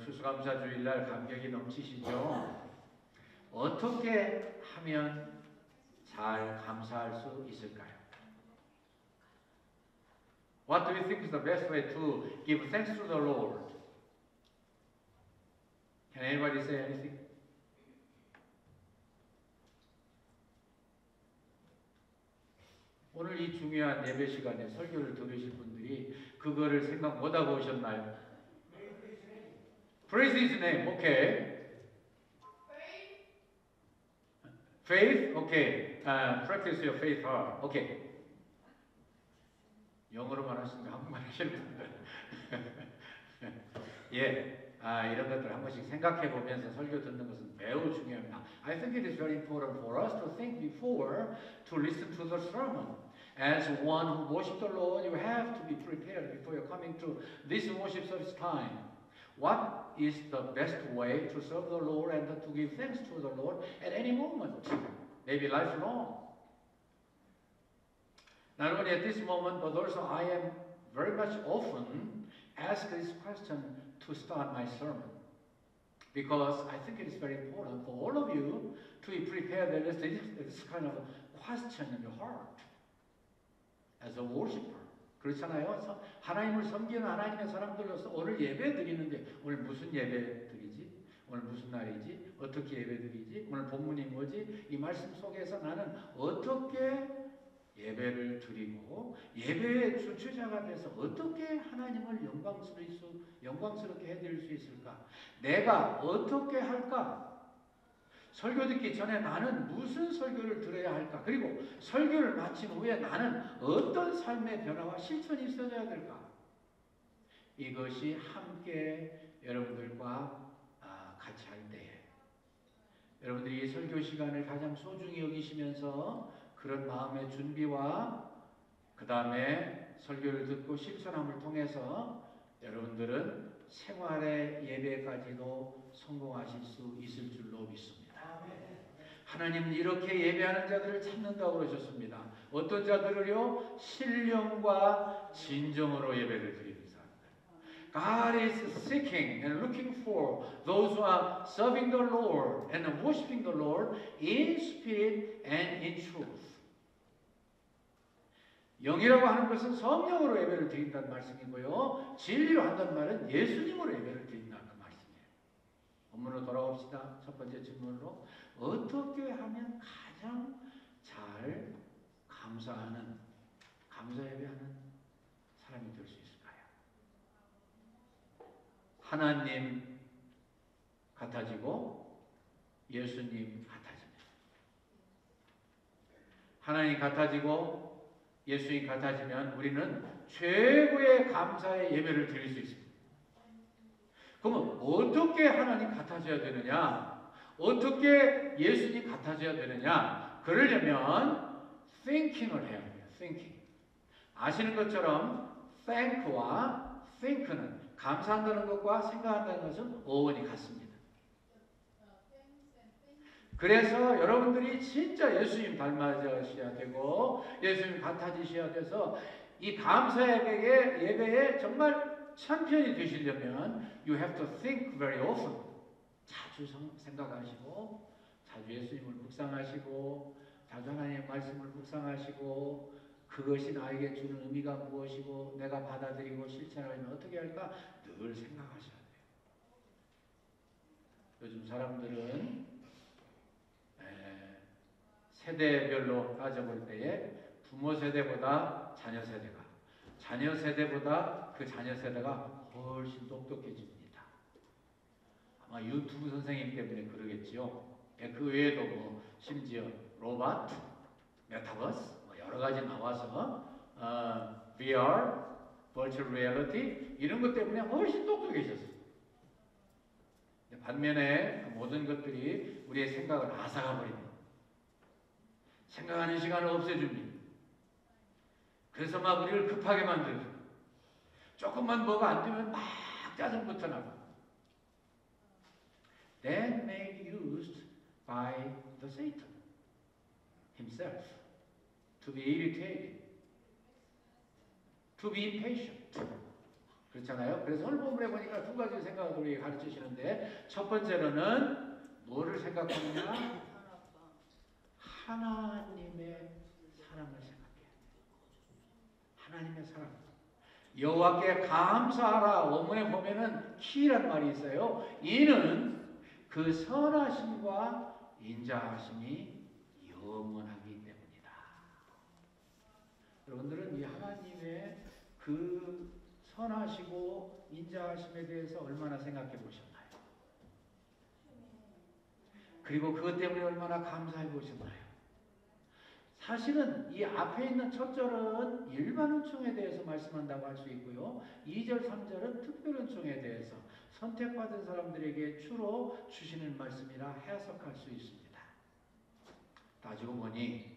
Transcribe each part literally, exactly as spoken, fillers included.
추수감사주일날 감격이 넘치시죠? 어떻게 하면 잘 감사할 수 있을까요? What do you think is the best way to give thanks to the Lord? Can anybody say anything? 오늘 이 중요한 예배 시간에 설교를 들으실 분들이 그거를 생각 못하고 오셨나요? Praise His name. Okay. Faith. Okay. Uh, practice your faith hard. Okay. 영어로만 하시는데 한국말 하시는 분들. 예. 아, 이런 것들 한 번씩 생각해 보면서 설교 듣는 것은 매우 중요합니다. I think it is very important for us to think before to listen to the sermon. As one who worship the Lord, you have to be prepared before you're coming to this worship service time. What is the best way to serve the Lord and to give thanks to the Lord at any moment? Maybe lifelong. Not only at this moment, but also I am very much often asked this question to start my sermon. Because I think it is very important for all of you to be prepared that this, this kind of question in your heart as a worshiper. 그렇잖아요. 하나님을 섬기는 하나님의 사람들로서 오늘 예배 드리는데 오늘 무슨 예배 드리지? 오늘 무슨 날이지? 어떻게 예배 드리지? 오늘 본문이 뭐지? 이 말씀 속에서 나는 어떻게 예배를 드리고 예배의 주체자가 돼서 어떻게 하나님을 영광스럽게, 영광스럽게 해드릴 수 있을까? 내가 어떻게 할까? 설교 듣기 전에 나는 무슨 설교를 들어야 할까? 그리고 설교를 마친 후에 나는 어떤 삶의 변화와 실천이 있어야 될까? 이것이 함께 여러분들과 같이 할 때에 여러분들이 설교 시간을 가장 소중히 여기시면서 그런 마음의 준비와 그 다음에 설교를 듣고 실천함을 통해서 여러분들은 생활의 예배까지도 성공하실 수 있을 줄로 믿습니다. 하나님은 이렇게 예배하는 자들을 찾는다고 그러셨습니다. 어떤 자들을요? 신령과 진정으로 예배를 드리는 사람들. God is seeking and looking for those who are serving the Lord and worshiping the Lord in spirit and in truth. 영이라고 하는 것은 성령으로 예배를 드린다는 말씀이고요. 진리로 한다는 말은 예수님으로 예배를 드린다는 말씀이에요. 본문으로 돌아옵시다. 첫 번째 질문으로 어떻게 하면 가장 잘 감사하는, 감사 예배하는 사람이 될 수 있을까요? 하나님 같아지고 예수님 같아지면. 하나님 같아지고 예수님 같아지면 우리는 최고의 감사의 예배를 드릴 수 있습니다. 그러면 어떻게 하나님 같아져야 되느냐? 어떻게 예수님 같아져야 되느냐? 그러려면 thinking을 해야 돼요. thinking. 아시는 것처럼 thank와 think는 감사한다는 것과 생각한다는 것은 어원이 같습니다. 그래서 여러분들이 진짜 예수님 닮아져야 되고 예수님 같아지셔야 돼서 이 감사 예배에, 예배에 정말 참편이 되시려면 you have to think very often. 자주 생각하시고 자주 예수님을 묵상하시고 자주 하나님의 말씀을 묵상하시고 그것이 나에게 주는 의미가 무엇이고 내가 받아들이고 실천하려면 어떻게 할까 늘 생각하셔야 돼요. 요즘 사람들은 세대별로 따져볼 때에 부모 세대보다 자녀 세대가 자녀 세대보다 그 자녀 세대가 훨씬 똑똑해집니다. 아마 유튜브 선생님 때문에 그러겠지요. 그 외에도 뭐 심지어 로봇, 메타버스 뭐 여러 가지 나와서 어, 브이알, Virtual Reality 이런 것 때문에 훨씬 똑똑해졌어요. 반면에 그 모든 것들이 우리의 생각을 앗아가 버립니다. 생각하는 시간을 없애줍니다. 그래서 막 우리를 급하게 만들죠. 조금만 뭐가 안 되면 막 짜증부터 나고. Then made used by the Satan himself to be irritated, to be impatient, 그렇잖아요. 그래서 오늘 본문에 보니까 두 가지 생각을 우리 가르치시는데, 첫 번째로는 뭐를 생각하느냐? 하나님의 사랑을 생각해야 돼요. 하나님의 사랑. 여호와께 감사하라. 원문에 보면은 키란 말이 있어요. 이는 그 선하심과 인자하심이 영원하기 때문이다. 여러분들은 이 하나님의 그 선하시고 인자하심에 대해서 얼마나 생각해 보셨나요? 그리고 그것 때문에 얼마나 감사해 보셨나요? 사실은 이 앞에 있는 첫 절은 일반 은총에 대해서 말씀한다고 할 수 있고요. 이 절, 삼 절은 특별 은총에 대해서 선택받은 사람들에게 주로 주시는 말씀이라 해석할 수 있습니다. 따지고 보니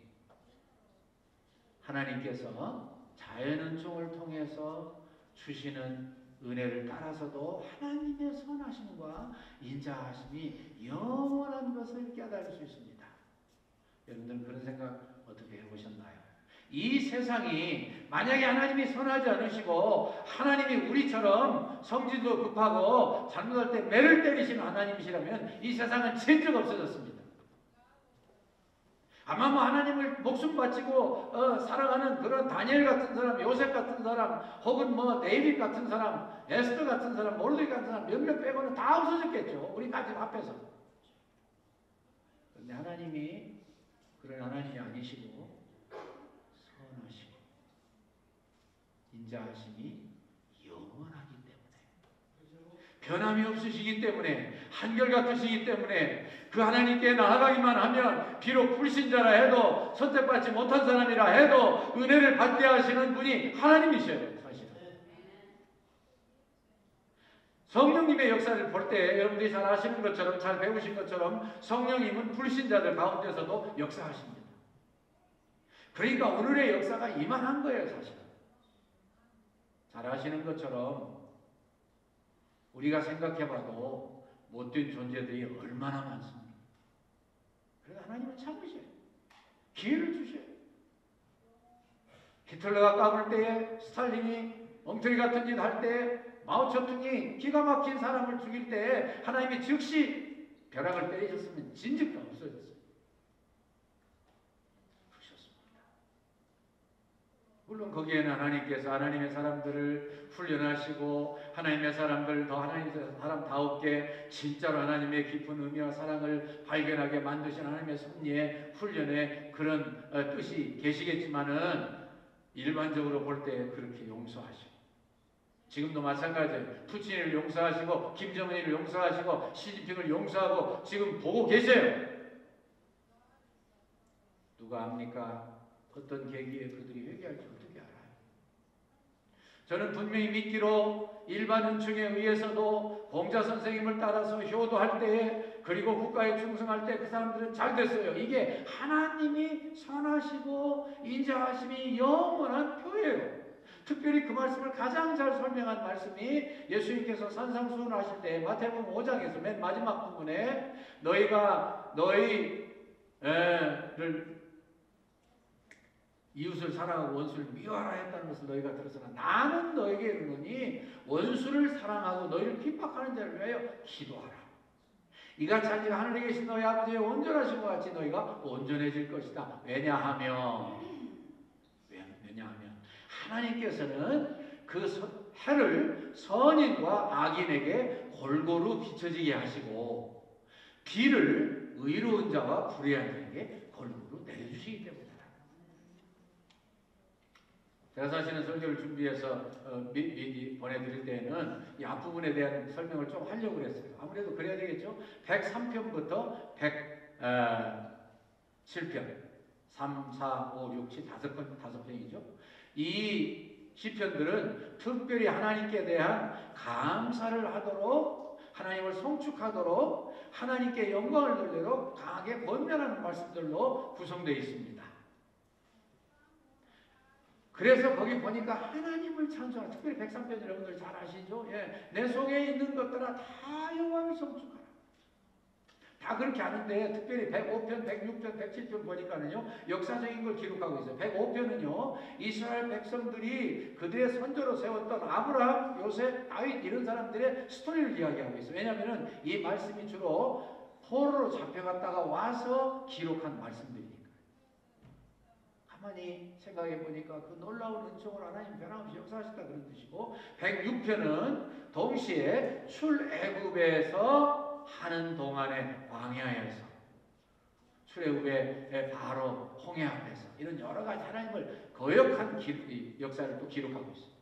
하나님께서 자연 은총을 통해서 주시는 은혜를 따라서도 하나님의 선하심과 인자하심이 영원한 것을 깨달을 수 있습니다. 여러분들은 그런 생각 어떻게 해보셨나요? 이 세상이 만약에 하나님이 선하지 않으시고 하나님이 우리처럼 성질도 급하고 잘못할 때 매를 때리시는 하나님이시라면 이 세상은 질적 없어졌습니다. 아마 뭐 하나님을 목숨 바치고 어, 살아가는 그런 다니엘 같은 사람, 요셉 같은 사람, 혹은 뭐 데이빗 같은 사람, 에스더 같은 사람, 모르드게 같은 사람 몇몇 빼고는 다 없어졌겠죠. 우리 가족 앞에서. 그런데 하나님이 그런 하나님이 아니시고 선하시고 인자하심이 영원하기 때문에, 변함이 없으시기 때문에, 한결같으시기 때문에 그 하나님께 나아가기만 하면 비록 불신자라 해도, 선택받지 못한 사람이라 해도 은혜를 받게 하시는 분이 하나님이셔요. 사실은 성령님의 역사를 볼 때 여러분들이 잘 아시는 것처럼, 잘 배우신 것처럼 성령님은 불신자들 가운데서도 역사하십니다. 그러니까 오늘의 역사가 이만한 거예요. 사실은 잘 아시는 것처럼 우리가 생각해봐도 못된 존재들이 얼마나 많습니다. 그래서 하나님은 참으셔요. 기회를 주셔요. 히틀러가 까불 때에, 스탈린이 엉터리 같은 짓 할 때에, 마오쩌둥이 기가 막힌 사람을 죽일 때에 하나님이 즉시 벼락을 때리셨으면 진즉도 없어졌어요. 그러셨습니다. 물론 거기에는 하나님께서 하나님의 사람들을 훈련하시고 하나님의 사람들 더 하나님의 사람다웠게 진짜로 하나님의 깊은 의미와 사랑을 발견하게 만드신 하나님의 섭리의 훈련의 그런 뜻이 계시겠지만은 일반적으로 볼 때 그렇게 용서하시고, 지금도 마찬가지예요. 푸틴을 용서하시고 김정은을 용서하시고 시진핑을 용서하고 지금 보고 계세요. 누가 압니까? 어떤 계기에 그들이 회개할지 어떻게 알아요? 저는 분명히 믿기로 일반 은총에 의해서도 공자 선생님을 따라서 효도할 때에, 그리고 국가에 충성할 때 그 사람들은 잘 됐어요. 이게 하나님이 선하시고 인자하심이 영원한 표예요. 특별히 그 말씀을 가장 잘 설명한 말씀이 예수님께서 산상수훈을 하실 때 마태복음 오 장에서 맨 마지막 부분에 너희가 너희를 이웃을 사랑하고 원수를 미워하라 했다는 것을 너희가 들었으나 나는 너에게 이르노니 원수를 사랑하고 너희를 핍박하는 자를 위하여 기도하라. 이같이 한 이가 하늘에 계신 너희 아버지의 온전하신 것 같이 너희가 온전해질 것이다. 왜냐하면 왜냐하면 하나님께서는 그 해를 선인과 악인에게 골고루 비춰지게 하시고 비를 의로운 자와 불의한 자에게 골고루 내려주시기 때문이다. 제가 사실은 설교를 준비해서 어, 미, 미, 보내드릴 때는 이 앞부분에 대한 설명을 좀 하려고 그랬어요. 아무래도 그래야 되겠죠. 백삼 편부터 백칠 편, 삼, 사, 오, 육, 칠, 다섯 편, 다섯 편이죠. 이 시편들은 특별히 하나님께 대한 감사를 하도록, 하나님을 송축하도록, 하나님께 영광을 돌리도록 강하게 권면하는 말씀들로 구성되어 있습니다. 그래서 거기 보니까 하나님을 찬송하라. 특별히 백삼 편 여러분들 잘 아시죠? 예, 내 속에 있는 것들아 다 여호와를 송축하라. 다 그렇게 하는데 특별히 백오 편, 백육 편, 백칠 편 보니까는요 역사적인 걸 기록하고 있어요. 백오 편은요 이스라엘 백성들이 그들의 선조로 세웠던 아브라함, 요셉, 다윗 이런 사람들의 스토리를 이야기하고 있어요. 왜냐하면 이 말씀이 주로 포로로 잡혀갔다가 와서 기록한 말씀들이니까. 가만히 생각해 보니까 그 놀라운 은총을 하나님 변함없이 역사하셨다 그런 뜻이고, 백육 편은 동시에 출애굽에서 하는 동안에 광야에서, 출애굽의 바로 홍해 앞에서 이런 여러 가지 하나님을 거역한 기, 역사를 또 기록하고 있습니다.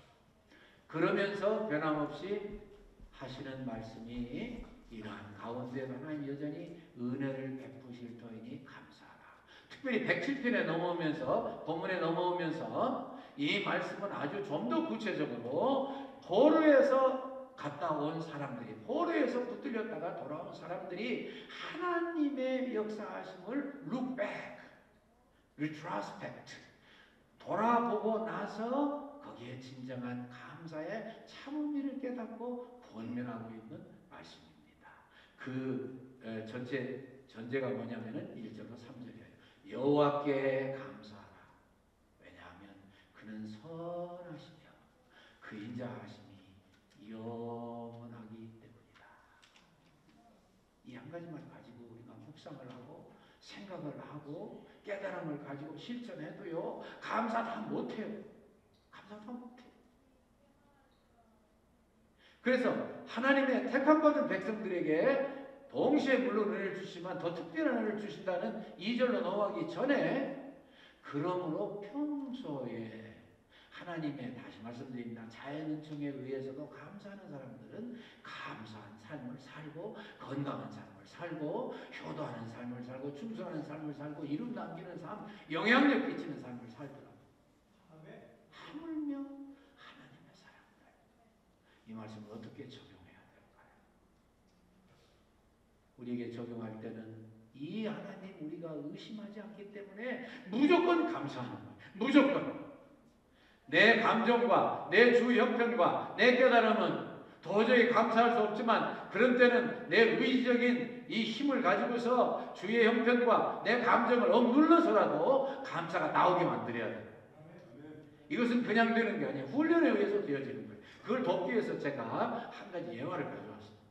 그러면서 변함없이 하시는 말씀이 이러한 가운데 하나님 여전히 은혜를 베푸실 터이니 감사하라. 특별히 백칠 편에 넘어오면서, 본문에 넘어오면서 이 말씀은 아주 좀 더 구체적으로 포로에서 갔다 온 사람들이, 포로에서 붙들렸다가 돌아온 사람들이 하나님의 역사하심을 look back, retrospect, 돌아보고 나서 거기에 진정한 감사의 참음미를 깨닫고 권면하고 있는 말씀입니다. 그 전체 전제가 뭐냐면은 일 절로 삼 절이에요. 여호와께 감사하라. 왜냐하면 그는 선하시며 그 인자하심이 영원하기 때문이다. 이 한 가지만 가지고 우리가 묵상을 하고 생각을 하고 깨달음을 가지고 실천해도요 감사 다 못해요. 감사 다 못해요. 그래서 하나님의 택함받은 백성들에게 동시에 물론 은혜를 주시지만 더 특별한 은혜를 주신다는 이 절로 넘어가기 전에, 그러므로 평소에 하나님의, 다시 말씀드립니다, 자연 은총에 의해서도 감사하는 사람들은 감사한 삶을 살고 건강한 삶을 살고 효도하는 삶을 살고 충성하는 삶을 살고 이름 남기는 삶, 영향력 끼치는 삶을 살더라고요. 하물며 하나님의 사람들, 이 말씀을 어떻게 적용해야 될까요? 우리에게 적용할 때는 이 하나님 우리가 의심하지 않기 때문에 무조건 감사하는 거예요. 무조건. 내 감정과 내 주 형편과 내 깨달음은 도저히 감사할 수 없지만, 그런 때는 내 의지적인 이 힘을 가지고서 주의 형편과 내 감정을 억눌러서라도 감사가 나오게 만들어야 돼요. 이것은 그냥 되는 게 아니에요. 훈련에 의해서 되어지는 거예요. 그걸 돕기 위해서 제가 한 가지 예화를 가져왔습니다.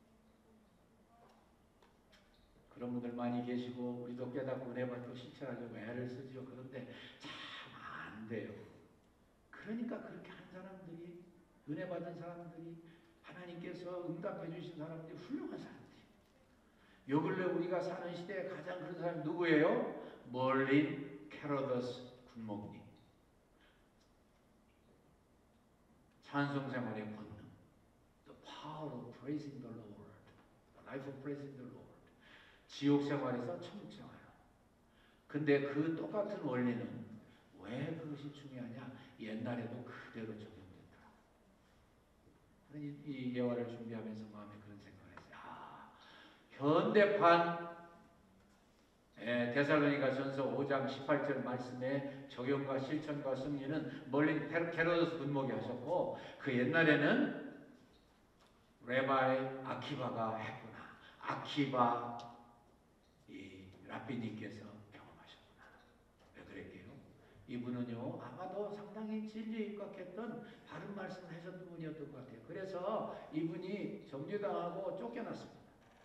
그런 분들 많이 계시고 우리도 깨닫고 은혜 받고 실천하려고 애를 쓰지요. 그런데 참 안 돼요. 그러니까 그렇게 한 사람들이, 은혜 받은 사람들이, 하나님께서 응답해 주신 사람들이 훌륭한 사람들이. 요 근래 우리가 사는 시대에 가장 그런 사람이 누구예요? 멀린 캐러더스 군목님. 찬송생활의 본능, the power of praising the Lord, the life of praising the Lord. 지옥 생활에서 천국 생활. 근데 그 똑같은 원리는 왜 그것이 중요하냐? 옛날에도 그대로 적용됐더라. 이, 이 예화를 준비하면서 마음에 그런 생각을 했어요. 아, 현대판 예, 데살로니가 전서 오 장 십팔 절 말씀의 적용과 실천과 승리는 멀린 캐러더스 군목이 하셨고, 그 옛날에는 레바이 아키바가 했구나. 아키바 이 랍비님께서 경험하셨구나. 왜 그랬게요? 이분은요 아마도 상당히 진리에 입각했던 바른 말씀을 하셨던 분이었던 것 같아요. 그래서 이분이 정죄당하고 쫓겨났습니다.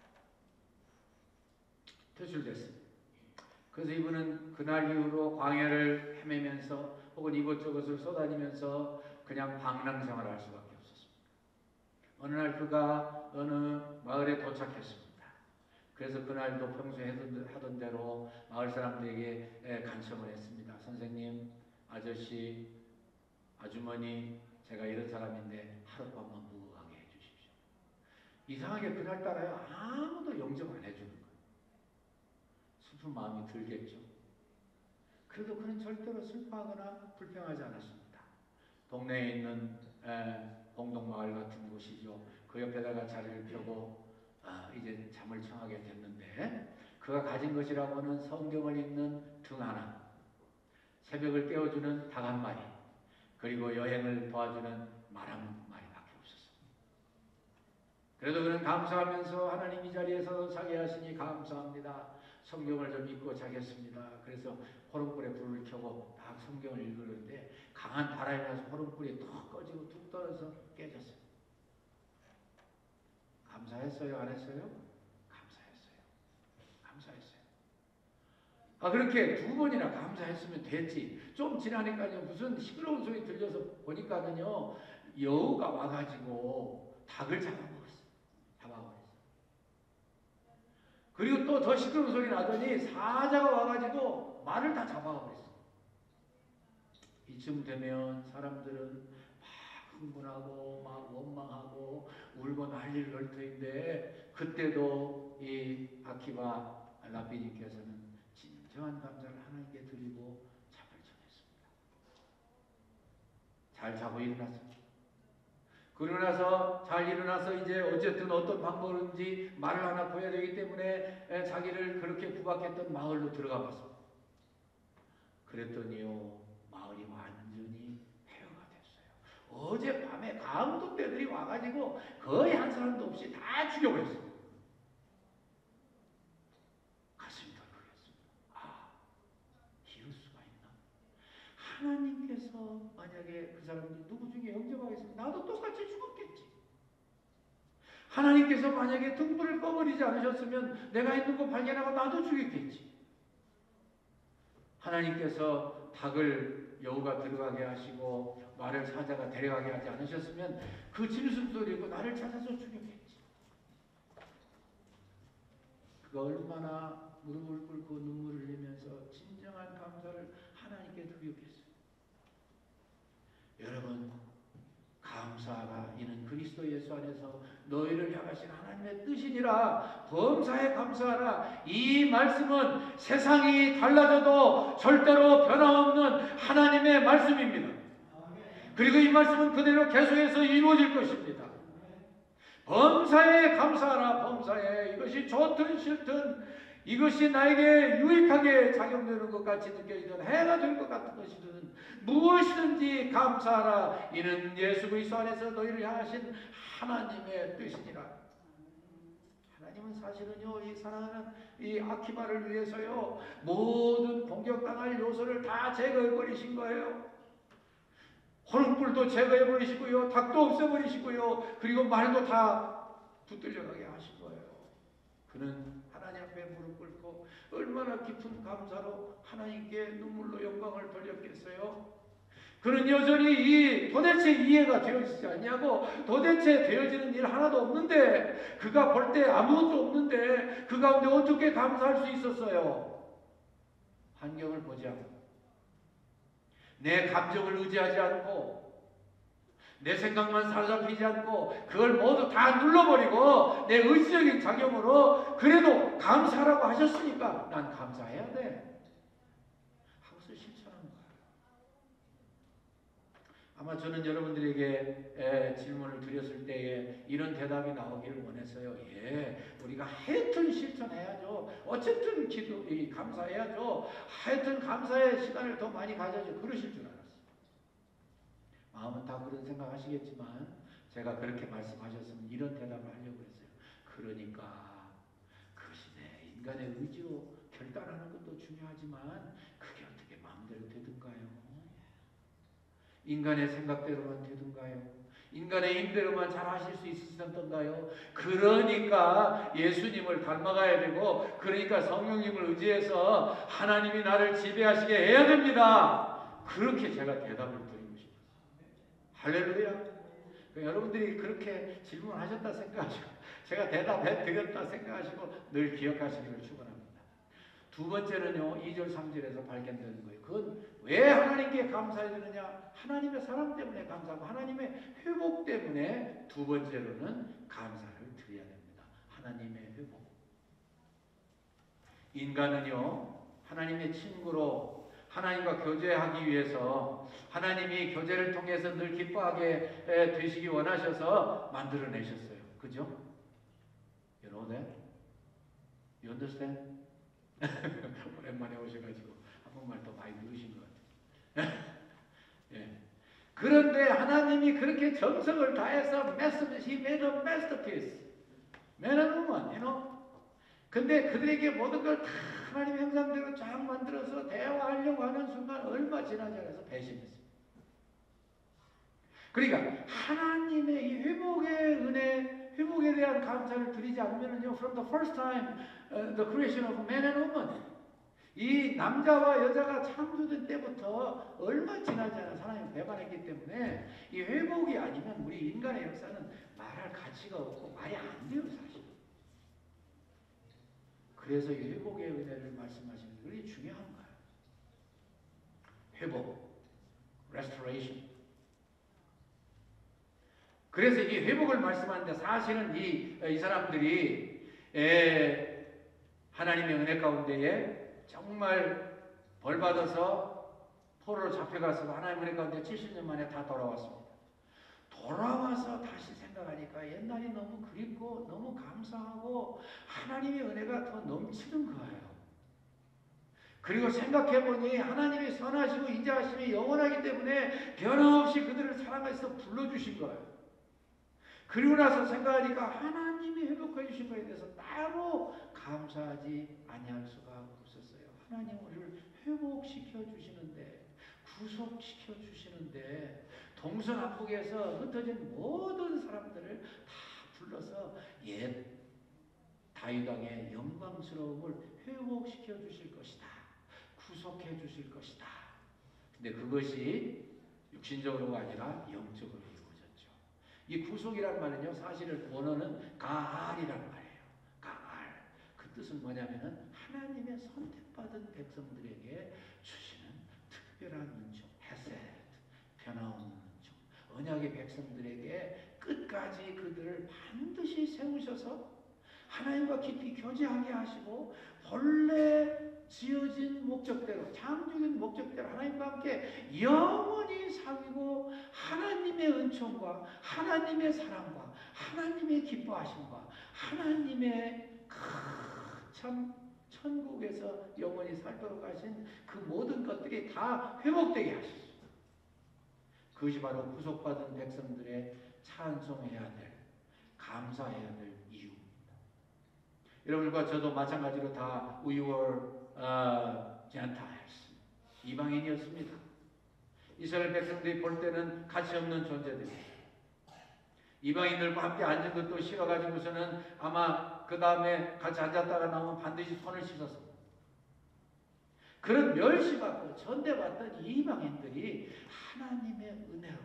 퇴출됐습니다. 그래서 이분은 그날 이후로 광야를 헤매면서 혹은 이곳저곳을 쏘다니면서 그냥 방랑생활을 할 수밖에 없었습니다. 어느 날 그가 어느 마을에 도착했습니다. 그래서 그날도 평소에 하던 대로 마을 사람들에게 간청을 했습니다. 선생님, 아저씨, 아주머니, 제가 이런 사람인데 하룻밤만 묵어가게 해주십시오. 이상하게 그날따라요 아무도 영접 안 해주는 거예요. 슬픈 마음이 들겠죠. 그래도 그는 절대로 슬퍼하거나 불평하지 않았습니다. 동네에 있는 에, 공동마을 같은 곳이죠. 그 옆에다가 자리를 펴고 아, 이제 잠을 청하게 됐는데, 그가 가진 것이라고는 성경을 읽는 등 하나, 새벽을 깨워주는 닭 한 마리, 그리고 여행을 도와주는 말 한 마리밖에 없었습니다. 그래도 그는 감사하면서 하나님 이 자리에서 자기 하시니 감사합니다. 성경을 좀 읽고 자겠습니다. 그래서 호롱불에 불을 켜고 딱 성경을 읽으는데 강한 바람이 나서 호롱불이 턱 꺼지고 툭 떨어져서 깨졌어요. 감사했어요? 안 했어요? 감사했어요. 감사했어요. 아, 그렇게 두 번이나 감사했으면 됐지. 좀 지나니까요, 무슨 시끄러운 소리 들려서 보니까는요, 여우가 와가지고 닭을 잡아먹었어요. 잡아먹었어요. 그리고 또 더 시끄러운 소리 나더니 사자가 와가지고 말을 다 잡아버렸어요. 이쯤 되면 사람들은 막 흥분하고 막 원망하고 울고 난리를 걸 터인데, 그때도 이 아키바 라비님께서는 진정한 감사를 하나님께 드리고 잠을 청했습니다. 잘 자고 일어났습니다. 그러고 나서 잘 일어나서 이제 어쨌든 어떤 방법인지 말을 하나 보여야 되기 때문에 자기를 그렇게 구박했던 마을로 들어가 봤습니다. 그랬더니요, 마을이 완전히 폐허가 됐어요. 어젯밤에 감독대들이 와가지고 거의 한 사람도 없이 다 죽여버렸어요. 가슴이 덜컥했습니다. 아, 이럴 수가 있나? 하나님께서 만약에 그 사람들이 누구 중에 영접하겠으면 나도 똑같이 죽었겠지. 하나님께서 만약에 등불을 꺼버리지 않으셨으면 내가 있는 거 발견하고 나도 죽였겠지. 하나님께서 닭을 여우가 들어가게 하시고 말을 사자가 데려가게 하지 않으셨으면 그 짐승소리고 나를 찾아서 죽였겠지. 그가 얼마나 무릎을 꿇고 눈물을 흘리면서 진정한 감사를 하나님께 드렸겠어요. 여러분, 감사가 이는 그리스도 예수 안에서 너희를 향하신 하나님의 뜻이니라. 범사에 감사하라. 이 말씀은 세상이 달라져도 절대로 변함없는 하나님의 말씀입니다. 그리고 이 말씀은 그대로 계속해서 이루어질 것입니다. 범사에 감사하라. 범사에, 이것이 좋든 싫든, 이것이 나에게 유익하게 작용되는 것 같이 느껴지든 해가 될 것 같은 것이든 무엇이든지 감사하라. 이는 예수 그리스도 안에서 너희를 향하신 하나님의 뜻이니라. 하나님은 사실은요, 이 사랑하는 이 아키바를 위해서요, 모든 공격당할 요소를 다 제거해버리신 거예요. 호롱불도 제거해버리시고요, 닭도 없애버리시고요, 그리고 말도 다 붙들려가게 하신 거예요. 그는 하나님 앞에 무릎 꿇고 얼마나 깊은 감사로 하나님께 눈물로 영광을 돌렸겠어요. 그는 여전히 이 도대체 이해가 되어지지 않냐고, 도대체 되어지는 일 하나도 없는데, 그가 볼 때 아무것도 없는데 그 가운데 어떻게 감사할 수 있었어요? 환경을 보지 않고, 내 감정을 의지하지 않고, 내 생각만 사로잡히지 않고 그걸 모두 다 눌러버리고 내 의지적인 작용으로 그래도 감사라고 하셨으니까 난 감사해야 돼 하고서 실천하는 거예요. 아마 저는 여러분들에게 에, 질문을 드렸을 때에 이런 대답이 나오기를 원했어요. 예, 우리가 하여튼 실천해야죠. 어쨌든 기도, 이, 감사해야죠. 하여튼 감사의 시간을 더 많이 가져야죠. 그러실 줄 알았어요. 마음은 다 그런 생각 하시겠지만 제가 그렇게 말씀하셨으면 이런 대답을 하려고 했어요. 그러니까 그것이 내 인간의 의지로 결단하는 것도 중요하지만 그게 어떻게 마음대로 되든가요? 인간의 생각대로만 되든가요? 인간의 힘대로만 잘 하실 수 있으셨던가요? 그러니까 예수님을 닮아가야 되고, 그러니까 성령님을 의지해서 하나님이 나를 지배하시게 해야 됩니다. 그렇게 제가 대답을 드립니다. 할렐루야. 여러분들이 그렇게 질문하셨다 생각하시고 제가 대답해 드렸다 생각하시고 늘 기억하시기를 축원합니다. 두 번째는요, 이 절 삼 절에서 발견되는 거예요. 그건 왜 하나님께 감사해야 되느냐? 하나님의 사랑 때문에 감사하고 하나님의 회복 때문에 두 번째로는 감사를 드려야 됩니다. 하나님의 회복. 인간은요, 하나님의 친구로 하나님과 교제하기 위해서 하나님이 교제를 통해서 늘 기뻐하게 되시기 원하셔서 만들어내셨어요. 그죠? You know that? You understand? 오랜만에 오셔가지고 한국말 더 많이 들으신 것 같아요. 예. 그런데 하나님이 그렇게 정성을 다해서 masterpiece, He made a masterpiece. men and women, you know. 근데 그들에게 모든 걸 다 하나님의 형상대로 쫙 만들어서 대화하려고 하는 순간 얼마 지나지 않아서 배신했어요. 그러니까 하나님의 이 회복의 은혜, 회복에 대한 감사를 드리지 않으면요, from the first time, uh, the creation of man and woman, 이 남자와 여자가 창조된 때부터 얼마 지나지 않아 하나님 배반했기 때문에 이 회복이 아니면 우리 인간의 역사는 말할 가치가 없고 말이 안 돼요, 사실. 그래서 이 회복의 은혜를 말씀하시는 것이 중요한 거예요. 회복, restoration. 그래서 이 회복을 말씀하는데 사실은 이, 이 사람들이 에, 하나님의 은혜 가운데에 정말 벌받아서 포로로 잡혀가서 하나님의 은혜 가운데 칠십 년 만에 다 돌아왔습니다. 돌아와서 다시 생각하니까 옛날이 너무 그립고 너무 감사하고 하나님의 은혜가 더 넘치는 거예요. 그리고 생각해보니 하나님이 선하시고 인자하심이 영원하기 때문에 변함없이 그들을 사랑해서 불러주신 거예요. 그리고 나서 생각하니까 하나님이 회복해 주신 것에 대해서 따로 감사하지 아니할 수가 없었어요. 하나님 우리를 회복시켜 주시는데, 구속시켜 주시는데, 동서남북에서 흩어진 모든 사람들을 다 불러서 옛 다윗 왕의 영광스러움을 회복시켜 주실 것이다. 구속해 주실 것이다. 근데 그것이 육신적으로가 아니라 영적으로 이루어졌죠. 이 구속이란 말은요, 사실은 원어는 가알이란 말이에요. 가알. 그 뜻은 뭐냐면은 하나님의 선택받은 백성들에게 주시는 특별한 은총, 헤세드, 변화없는 은총. 언약의 백성들에게 끝까지 그들을 반드시 세우셔서 하나님과 깊이 교제하게 하시고 본래 지어진 목적대로, 창조된 목적대로 하나님과 함께 영원히 사귀고 하나님의 은총과 하나님의 사랑과 하나님의 기뻐하심과 하나님의 참 천국에서 영원히 살도록 하신 그 모든 것들이 다 회복되게 하셨어요. 그것이 바로 구속받은 백성들의 찬송해야 될, 감사해야 될 이유입니다. 여러분과 저도 마찬가지로 다 we were uh, Gentiles, 이방인이었습니다. 이스라엘 백성들이 볼 때는 가치 없는 존재들입니다. 이방인들과 함께 앉은 것도 싫어가지고서는 아마 그 다음에 같이 앉았다가 나오면 반드시 손을 씻었습니다. 그런 멸시받고 전대받던 이방인들이 하나님의 은혜로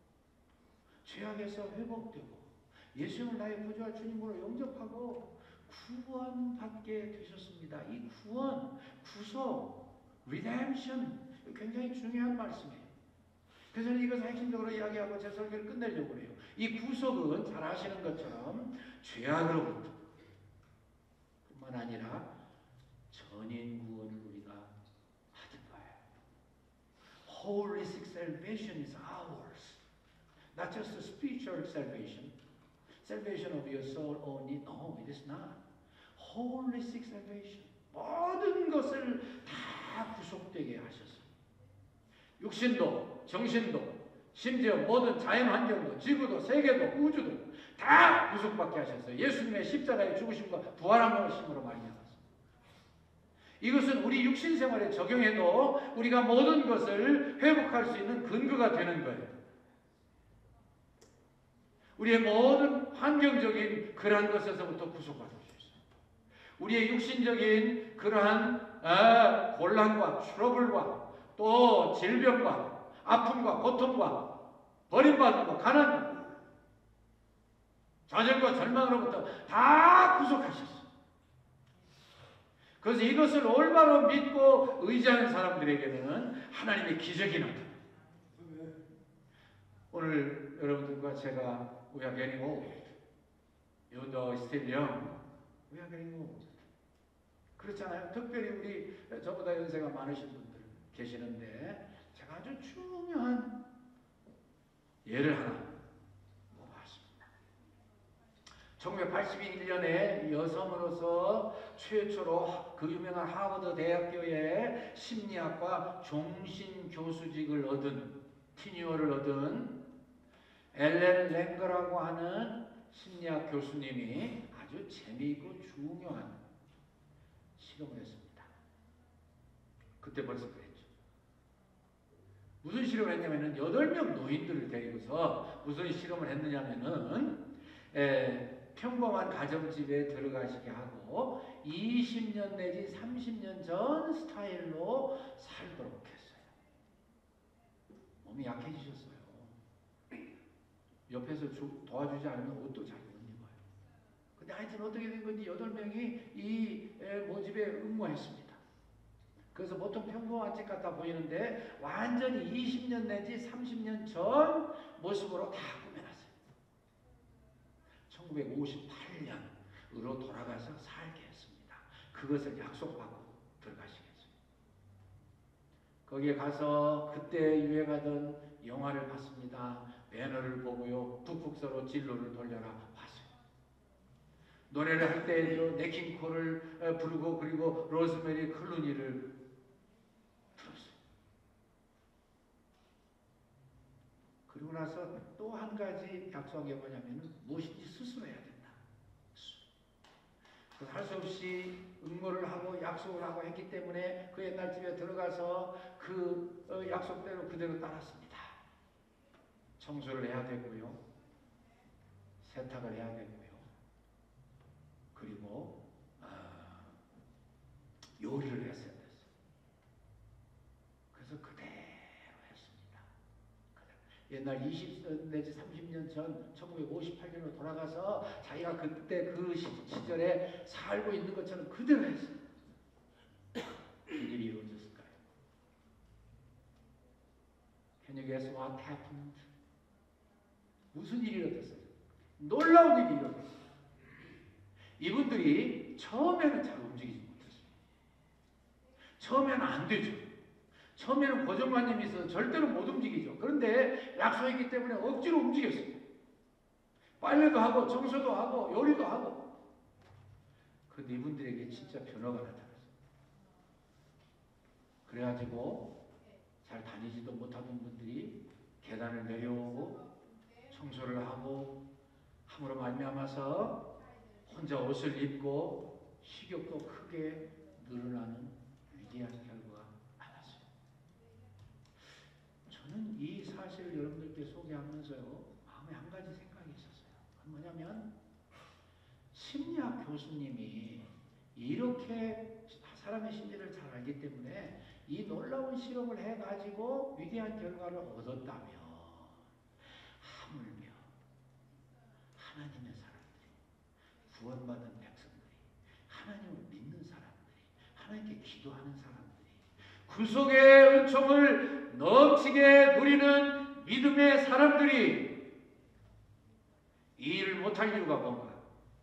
죄악에서 회복되고 예수님을 나의 구주와 주님으로 영접하고 구원받게 되셨습니다. 이 구원, 구속, redemption 굉장히 중요한 말씀이에요. 그래서 이것을 핵심적으로 이야기하고 제 설교를 끝내려고 해요. 이 구속은 잘 아시는 것처럼 죄악으로부터 뿐만 아니라 전인 구원을 우리가 받은 거예요. Holistic salvation is ours. Not just a spiritual salvation. Salvation of your soul only. No, it is not. Holistic salvation. 모든 것을 다 구속되게 하셨어요. 육신도, 정신도, 심지어 모든 자연 환경도, 지구도, 세계도, 우주도 다 구속받게 하셨어요. 예수님의 십자가의 죽으심과 부활하심으로 말미암아서. 이것은 우리 육신 생활에 적용해도 우리가 모든 것을 회복할 수 있는 근거가 되는 거예요. 우리의 모든 환경적인 그러한 것에서부터 구속받을 수 있어요. 우리의 육신적인 그러한 아, 곤란과 트러블과 또 질병과 아픔과 고통과 버림받음과 가난, 좌절과 절망으로부터 다 구속하셨어요. 그래서 이것을 올바로 믿고 의지하는 사람들에게는 하나님의 기적이 나타납니다. 오늘 여러분들과 제가 We are getting old. Even though still young, we are getting old. 그렇잖아요. 특별히 우리 저보다 연세가 많으신 분들 계시는데 제가 아주 중요한 예를 하나 뽑았습니다. 천구백팔십일 년에 여성으로서 최초로 그 유명한 하버드 대학교의 심리학과 종신 교수직을 얻은, 티뉴어를 얻은 엘렌 랭거라고 하는 심리학 교수님이 아주 재미있고 중요한 실험을 했습니다. 그때 벌써 그랬죠. 무슨 실험을 했냐면은 여덟 명 노인들을 데리고서 무슨 실험을 했느냐면은 에, 평범한 가정집에 들어가시게 하고 이십 년 내지 삼십 년 전 스타일로 살도록 했어요. 몸이 약해지셨어요. 옆에서 주, 도와주지 않으면 옷도 잘 못 입어요. 근데 하여튼 어떻게 된 건지 여덟 명이 이 에, 모집에 응모했습니다. 그래서 보통 평범한 집 같아 보이는데 완전히 이십 년 내지 삼십 년 전 모습으로 다 꾸며놨어요. 천구백오십팔 년으로 돌아가서 살게 했습니다. 그것을 약속받고 들어가시겠어요. 거기에 가서 그때 유행하던 영화를 봤습니다. 배너를 보고요. 북북서로 진로를 돌려라 봤어요. 노래를 할 때에도 네킹콜을 부르고 그리고 로즈메리 클루니를 들었어요. 그리고 나서 또 한 가지 약속한 게 뭐냐면 무엇인지 스스로 해야 된다. 그래서 할 수 없이 응모를 하고 약속을 하고 했기 때문에 그 옛날 집에 들어가서 그 약속대로 그대로 따랐습니다. 청소를 해야 되고요. 세탁을 해야 되고요. 그리고 어, 요리를 했어야 됐어요. 그래서 그대로 했습니다. 옛날 이십 년 내지 삼십 년 전 천구백오십팔 년으로 돌아가서 자기가 그때 그 시절에 살고 있는 것처럼 그대로 했어요. 일이 이루어졌을까요? Can you guess what happened? 무슨 일이 일어났어요? 놀라운 일이 일어났어요. 이분들이 처음에는 잘 움직이지 못했어요. 처음에는 안 되죠. 처음에는 고정관념이 있어서 절대로 못 움직이죠. 그런데 약속했기 때문에 억지로 움직였어요. 빨래도 하고 청소도 하고 요리도 하고. 그런데 이분들에게 진짜 변화가 나타났어요. 그래가지고 잘 다니지도 못하는 분들이 계단을 내려오고 청소를 하고 함으로 말미암아서 혼자 옷을 입고 식욕도 크게 늘어나는 위대한 결과가 많았어요. 저는 이 사실을 여러분들께 소개하면서요 마음에 한 가지 생각이 있었어요. 그건 뭐냐면 심리학 교수님이 이렇게 사람의 심리를 잘 알기 때문에 이 놀라운 실험을 해가지고 위대한 결과를 얻었다면 하물며 하나님의 사람들이 구원받은 백성들이 하나님을 믿는 사람들이 하나님께 기도하는 사람들이 구속의 은총을 넘치게 누리는 믿음의 사람들이 이 일을 못할 이유가 뭔가?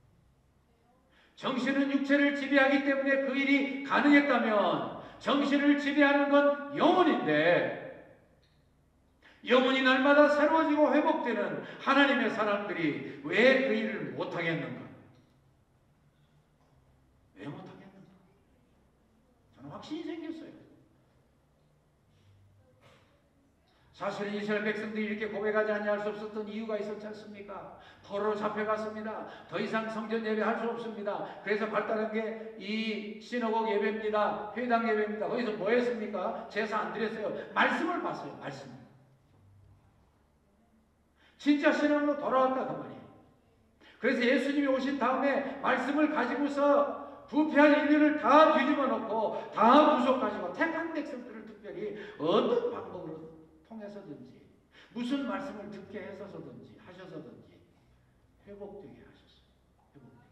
정신은 육체를 지배하기 때문에 그 일이 가능했다면 정신을 지배하는 건 영혼인데 영혼이 날마다 새로워지고 회복되는 하나님의 사람들이 왜 그 일을 못하겠는가? 왜 못하겠는가? 저는 확신이 생겼어요. 사실은 이스라엘 백성들이 이렇게 고백하지 아니할 수 없었던 이유가 있었지 않습니까? 포로로 잡혀갔습니다. 더 이상 성전 예배할 수 없습니다. 그래서 발달한 게 이 시너곡 예배입니다. 회당 예배입니다. 거기서 뭐 했습니까? 제사 안 드렸어요. 말씀을 봤어요. 말씀. 진짜 신앙으로 돌아왔다 그 말이에요. 그래서 예수님이 오신 다음에 말씀을 가지고서 부패한 인류를 다 뒤집어 놓고 다 구속하시고 택한 백성들을 특별히 어떤 방법으로 통해서든지 무슨 말씀을 듣게 해서든지 하셔서든지 회복되게 하셨어요. 회복되게.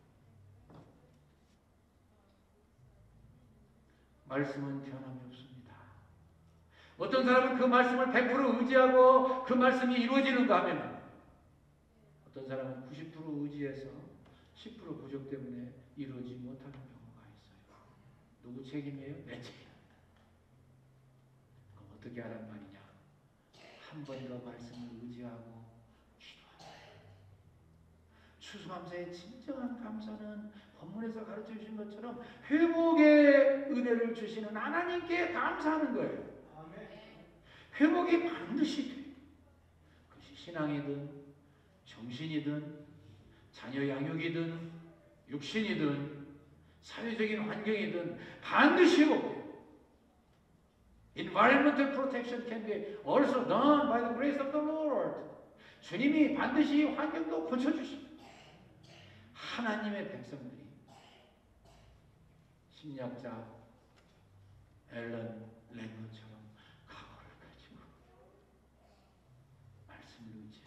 말씀은 변함이 없습니다. 어떤 사람은 그 말씀을 백 퍼센트 의지하고 그 말씀이 이루어지는가 하면 어떤 사람은 구십 퍼센트 의지해서 십 퍼센트 부족 때문에 이루어지지 못하는 경우가 있어요. 누구 책임이에요? 내 책임입니다. 그럼 어떻게 하란 말이냐? 한 번 더 말씀을 의지하고 기도하라. 추수감사의 진정한 감사는 본문에서 가르쳐 주신 것처럼 회복의 은혜를 주시는 하나님께 감사하는 거예요. 회복이 반드시 돼요. 그것이 신앙이든 정신이든 자녀 양육이든 육신이든 사회적인 환경이든 반드시 회복돼요. Environmental protection can be also done by the grace of the Lord. 주님이 반드시 환경도 고쳐주십니다. 하나님의 백성들이 심리학자 앨런 랭거처럼 각오를 가지고 말씀을 의지해서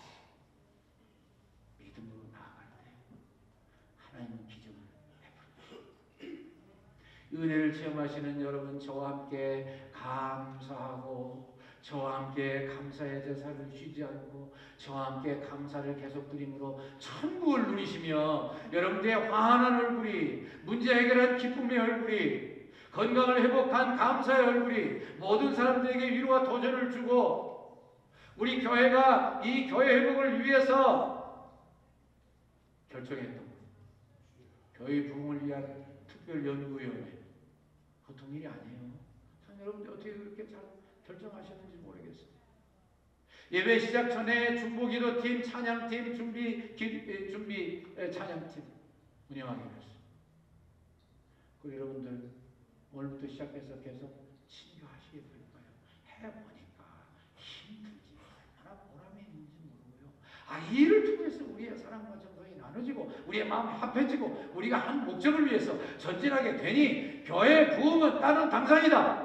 믿음으로 나아갈 때 하나님은 기적을 베풀어 주십니다. 은혜를 체험하시는 여러분, 저와 함께 감사하고 저와 함께 감사의 제사를 쉬지 않고 저와 함께 감사를 계속 드림으로 천국을 누리시며 여러분들의 환한 얼굴이, 문제 해결한 기쁨의 얼굴이, 건강을 회복한 감사의 얼굴이 모든 사람들에게 위로와 도전을 주고, 우리 교회가 이 교회 회복을 위해서 결정했던 교회 부흥을 위한 특별연구위원회, 보통 일이 아니에요. 참 여러분들 어떻게 그렇게 잘 결정하셨는지 모르겠어요. 예배 시작 전에 중보기도팀, 찬양팀, 준비, 기, 준비 찬양팀 운영하게 됐어요. 그리고 여러분들 오늘부터 시작해서 계속 친교하시게 될 거예요. 해보니까 힘들지 얼마나 보람이 있는지 모르고요. 아, 이 일을 통해서 우리의 사랑과 정성이 나눠지고 우리의 마음이 합해지고 우리가 한 목적을 위해서 전진하게 되니 교회 부흥은 따른 당상이다.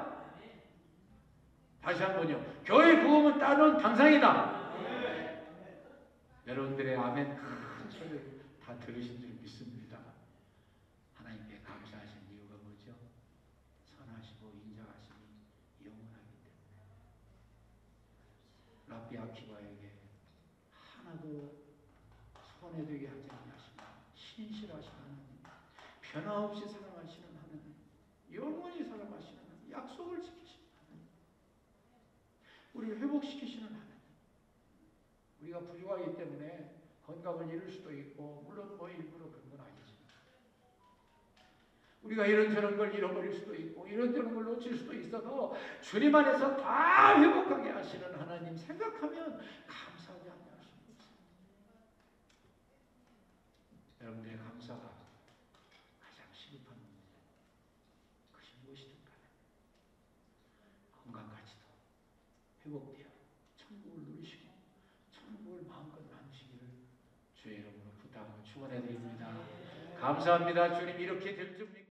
다시 한번요. 교회 부흥은 따른 당상이다. 네. 여러분들의 아멘 큰 소리를 다 들으신 줄 믿습니다. 하나님께 감사하신 이유가 뭐죠? 선하시고 인자하심이 영원하기 때문에. 랍비 아키바에게 하나도 손해되게 하지 않으시며 신실하신 하나님, 변화없이 사랑하시는 하나님, 영원히 사랑하시는 하나님, 약속을 지키시는 하나님, 우리를 회복시키시는 하나님. 우리가 부족하기 때문에 건강을 잃을 수도 있고, 물론 뭐 일부러 그런 건 아니지만 우리가 이런저런 걸 잃어버릴 수도 있고 이런저런 걸 놓칠 수도 있어도 주님 안에서 다 회복하게 하시는 하나님 생각하면 감사하지 않냐 할 수는 없습니다. 여러분들의 감사가 가장 시급한 문제, 그것이 무엇이든 간에 건강까지도 회복되어 천국을 누리시고 천국을 마음껏 나누시기를 주의 이름으로 부탁하고 축원해 드립니다. 감사합니다. 주님, 이렇게 될 줄 믿고